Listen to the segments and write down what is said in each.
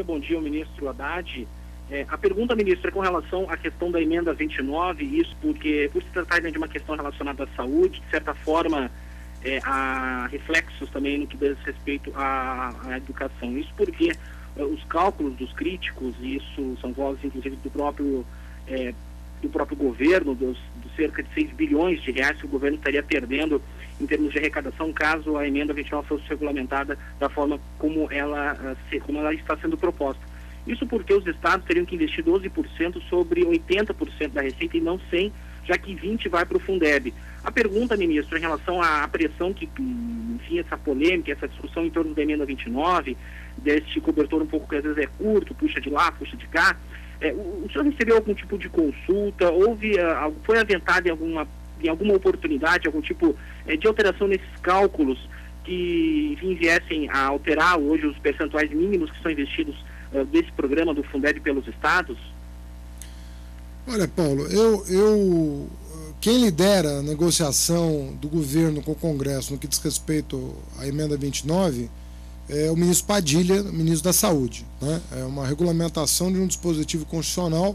Bom dia, o ministro Haddad. A pergunta, ministro, é com relação à questão da emenda 29, isso porque, por se tratar de uma questão relacionada à saúde, de certa forma, há reflexos também no que diz respeito à educação. Isso porque os cálculos dos críticos, e isso são vozes, inclusive, do próprio governo, dos cerca de 6 bilhões de reais que o governo estaria perdendo em termos de arrecadação, caso a emenda 29 fosse regulamentada da forma como ela está sendo proposta. Isso porque os estados teriam que investir 12% sobre 80% da receita e não 100%, já que 20% vai para o Fundeb. A pergunta, ministro, em relação à pressão que, enfim, essa polêmica, essa discussão em torno da emenda 29, deste cobertor um pouco que às vezes é curto, puxa de lá, puxa de cá, o senhor recebeu algum tipo de consulta? Foi aventado em alguma oportunidade, algum tipo de alteração nesses cálculos que, enfim, viessem a alterar hoje os percentuais mínimos que são investidos desse programa do Fundeb pelos estados? Olha, Paulo, quem lidera a negociação do governo com o Congresso no que diz respeito à emenda 29 é o ministro Padilha, ministro da Saúde, né? É uma regulamentação de um dispositivo constitucional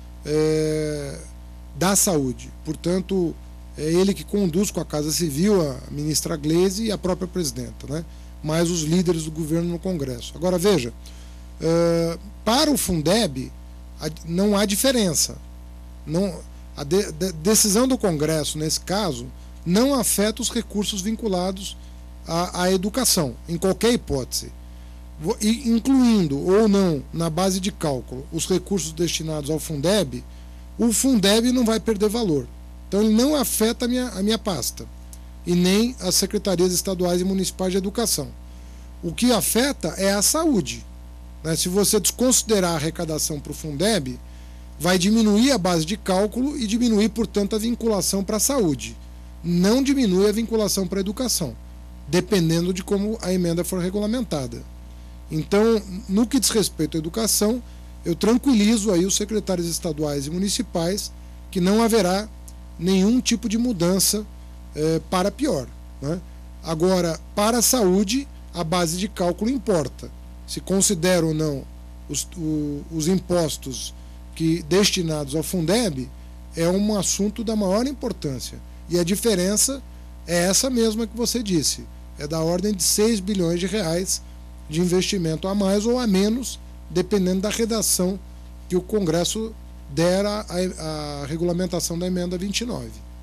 da saúde. Portanto, é ele que conduz com a Casa Civil, a ministra Gleisi e a própria presidenta, né? Mais os líderes do governo no Congresso. Agora, veja, para o Fundeb não há diferença. A decisão do Congresso, nesse caso, não afeta os recursos vinculados à educação, em qualquer hipótese, incluindo ou não na base de cálculo os recursos destinados ao Fundeb. O Fundeb não vai perder valor. Então ele não afeta a minha pasta e nem as secretarias estaduais e municipais de educação. O que afeta é a saúde, né? Se você desconsiderar a arrecadação para o Fundeb, vai diminuir a base de cálculo e diminuir, portanto, a vinculação para a saúde. Não diminui a vinculação para a educação, dependendo de como a emenda for regulamentada. Então, no que diz respeito à educação, eu tranquilizo aí os secretários estaduais e municipais que não haverá nenhum tipo de mudança para pior, né? Agora, para a saúde, a base de cálculo importa. Se considera ou não os impostos destinados ao Fundeb, é um assunto da maior importância. E a diferença é essa mesma que você disse. É da ordem de 6 bilhões de reais de investimento a mais ou a menos, dependendo da redação que o Congresso der à regulamentação da emenda 29.